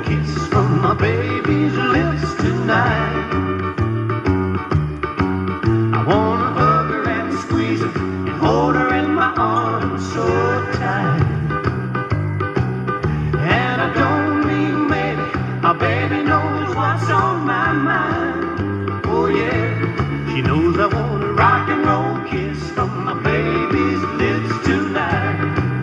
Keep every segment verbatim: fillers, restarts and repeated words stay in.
kiss from my baby's lips tonight. I wanna hug her and squeeze her and hold her in my arms so tight. And I don't mean maybe, my baby knows what's on my mind. Oh yeah, she knows I want a rock and roll kiss from my baby's lips tonight.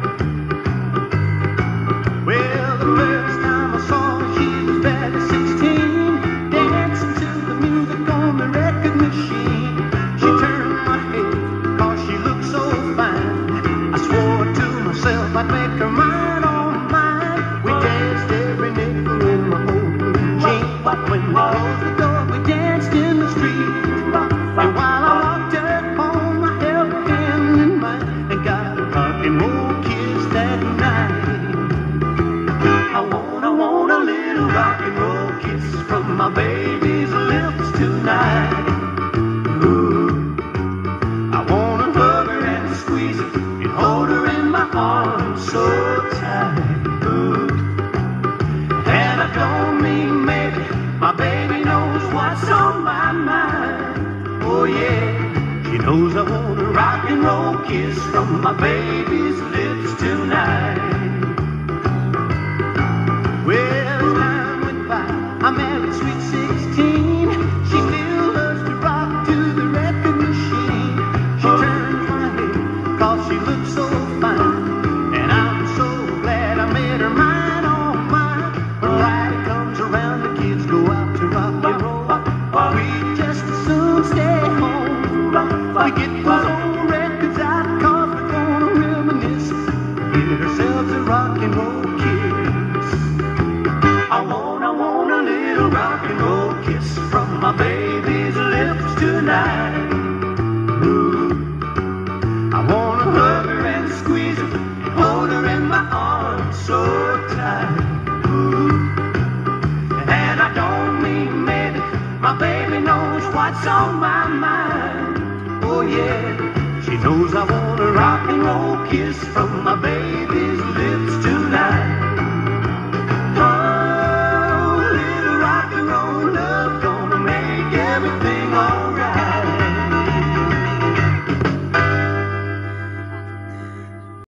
Well, the first time I saw her, she was barely sixteen, dancing to the music on the record machine. She turned my head, cause she looked so fine. I swore to myself I'd make her mine, all mine. We danced every nickel in my old jeans. But when we closed the door, we danced in the street. And while I walked her home, I held her hand in mine and got a rock and roll kiss that night. I want, I want a little rock and roll kiss from my baby's lips tonight. Ooh, I wanna hug her and squeeze her and hold her in my arms so tight. Ooh, and I don't mean maybe, my baby knows what's on my mind. Oh yeah, she knows I want a rock and roll kiss from my baby's lips tonight. Well, as time went by, I married sweet sixteen. She still loves to rock to the record machine. She turns my head, cause she looks so fine. And I'm so glad I made her mine, all mine. When Friday comes around, the kids go out to rock and roll. We just as soon stay home. We get those old records out, cause we're gonna reminisce. Get ourselves a rock and roll kiss. I want, I want a little rock and roll kiss from my baby's lips tonight. Ooh, I wanna hug her and squeeze her and hold her in my arms so tight. Ooh, and I don't mean maybe, my baby knows what's on my mind. Oh yeah, she knows I want a rock and roll kiss from my baby's lips tonight.